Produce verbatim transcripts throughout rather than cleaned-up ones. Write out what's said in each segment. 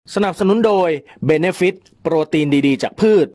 สนับสนุนโดย Benefit โปรตีนดีๆจากพืช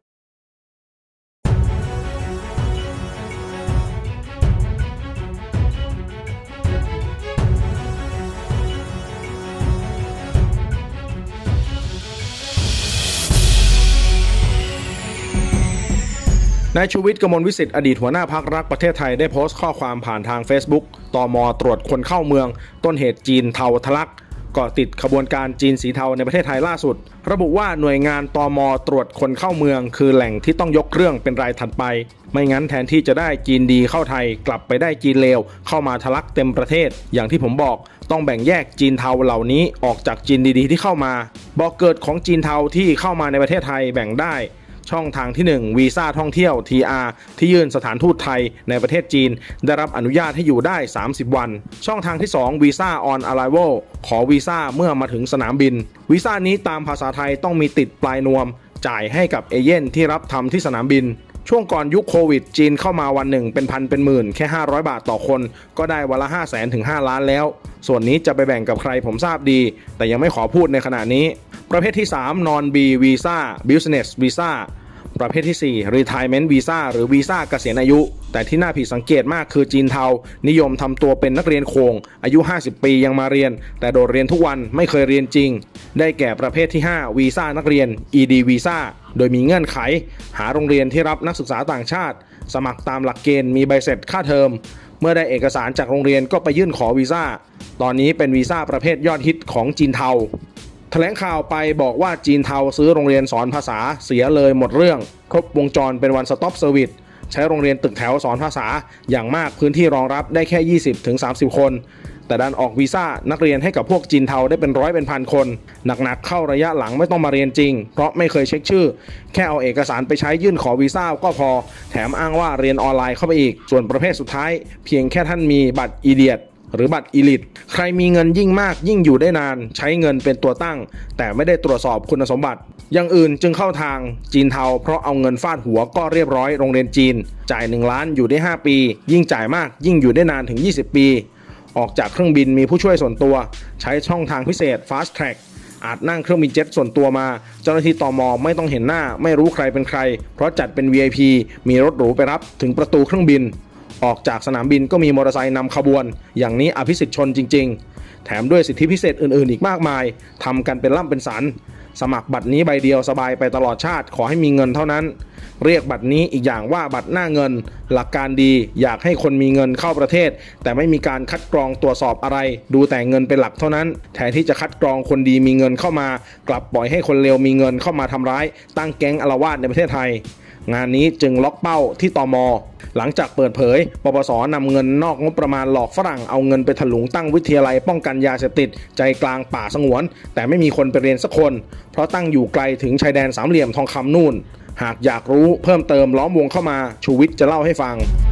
นายชูวิทย์ กมลวิสิทธิ์อดีตหัวหน้าพรรครักประเทศไทยได้โพสต์ข้อความผ่านทาง Facebook ตม.ตรวจคนเข้าเมืองต้นเหตุจีนเทาทะลักเกาะติดขบวนการจีนสีเทาในประเทศไทยล่าสุดระบุว่าหน่วยงานตม.ตรวจคนเข้าเมืองคือแหล่งที่ต้องยกเรื่องเป็นรายถัดไปไม่งั้นแทนที่จะได้จีนดีเข้าไทยกลับไปได้จีนเลวเข้ามาทะลักเต็มประเทศอย่างที่ผมบอกต้องแบ่งแยกจีนเทาเหล่านี้ออกจากจีนดีๆที่เข้ามาบอกเกิดของจีนเทาที่เข้ามาในประเทศไทยแบ่งได้ช่องทางที่หนึ่งวีซ่าท่องเที่ยว ที อาร์ ที่ยื่นสถานทูตไทยในประเทศจีนได้รับอนุญาตให้อยู่ได้สามสิบวันช่องทางที่สองวีซ่า on arrival ขอวีซ่าเมื่อมาถึงสนามบินวีซ่านี้ตามภาษาไทยต้องมีติดปลายนวมจ่ายให้กับเอเย่นที่รับทำที่สนามบินช่วงก่อนยุคโควิดจีนเข้ามาวันหนึ่งเป็นพันเป็นหมื่นแค่ห้าร้อยบาทต่อคนก็ได้วันละ ห้าแสนถึงห้าล้านแล้วส่วนนี้จะไปแบ่งกับใครผมทราบดีแต่ยังไม่ขอพูดในขณะนี้ประเภทที่สาม non B visa business visaประเภทที่สี่ retirement visa หรือวีซ่าเกษียณอายุแต่ที่น่าผิดสังเกตมากคือจีนเทานิยมทำตัวเป็นนักเรียนโคงอายุห้าสิบปียังมาเรียนแต่โดดเรียนทุกวันไม่เคยเรียนจริงได้แก่ประเภทที่ห้าวีซ่านักเรียน อี ดี วีซ่าโดยมีเงื่อนไขหาโรงเรียนที่รับนักศึกษาต่างชาติสมัครตามหลักเกณฑ์มีใบเสร็จค่าเทอมเมื่อได้เอกสารจากโรงเรียนก็ไปยื่นขอวีซ่าตอนนี้เป็นวีซ่าประเภทยอดฮิตของจีนเทาแถลงข่าวไปบอกว่าจีนเทาซื้อโรงเรียนสอนภาษาเสียเลยหมดเรื่องครบวงจรเป็น one stop service ใช้โรงเรียนตึกแถวสอนภาษาอย่างมากพื้นที่รองรับได้แค่ ยี่สิบถึงสามสิบ คนแต่ดันออกวีซ่านักเรียนให้กับพวกจีนเทาได้เป็นร้อยเป็นพันคนหนักๆเข้าระยะหลังไม่ต้องมาเรียนจริงเพราะไม่เคยเช็คชื่อแค่เอาเอกสารไปใช้ยื่นขอวีซ่าก็พอแถมอ้างว่าเรียนออนไลน์เข้าไปอีกส่วนประเภทสุดท้ายเพียงแค่ท่านมีบัตรอีเดียตหรือบัตรอีลิทใครมีเงินยิ่งมากยิ่งอยู่ได้นานใช้เงินเป็นตัวตั้งแต่ไม่ได้ตรวจสอบคุณสมบัติอย่างอื่นจึงเข้าทางจีนเทาเพราะเอาเงินฟาดหัวก็เรียบร้อยโรงเรียนจีนจ่ายหนึ่งล้านอยู่ได้ห้าปียิ่งจ่ายมากยิ่งอยู่ได้นานถึงยี่สิบปีออกจากเครื่องบินมีผู้ช่วยส่วนตัวใช้ช่องทางพิเศษ Fast Track อาจนั่งเครื่องบินเจ็ตส่วนตัวมาเจ้าหน้าที่ตม.ไม่ต้องเห็นหน้าไม่รู้ใครเป็นใครเพราะจัดเป็น วี ไอ พี มีรถหรูไปรับถึงประตูเครื่องบินออกจากสนามบินก็มีมอเตอร์ไซค์นำขบวนอย่างนี้อภิสิทธิ์ชนจริงๆแถมด้วยสิทธิพิเศษอื่นๆอีกมากมายทำกันเป็นล่ำเป็นสันสมัครบัตรนี้ใบเดียวสบายไปตลอดชาติขอให้มีเงินเท่านั้นเรียกบัตรนี้อีกอย่างว่าบัตรหน้าเงินหลักการดีอยากให้คนมีเงินเข้าประเทศแต่ไม่มีการคัดกรองตรวจสอบอะไรดูแต่เงินเป็นหลักเท่านั้นแทนที่จะคัดกรองคนดีมีเงินเข้ามากลับปล่อยให้คนเลวมีเงินเข้ามาทำร้ายตั้งแก๊งอาละวาดในประเทศไทยงานนี้จึงล็อกเป้าที่ตม.หลังจากเปิดเผยปปส.นำเงินนอกงบประมาณหลอกฝรั่งเอาเงินไปถลุงตั้งวิทยาลัยป้องกันยาเสพติดใจกลางป่าสงวนแต่ไม่มีคนไปเรียนสักคนเพราะตั้งอยู่ไกลถึงชายแดนสามเหลี่ยมทองคำนู่นหากอยากรู้เพิ่มเติมล้อมวงเข้ามาชูวิทย์จะเล่าให้ฟัง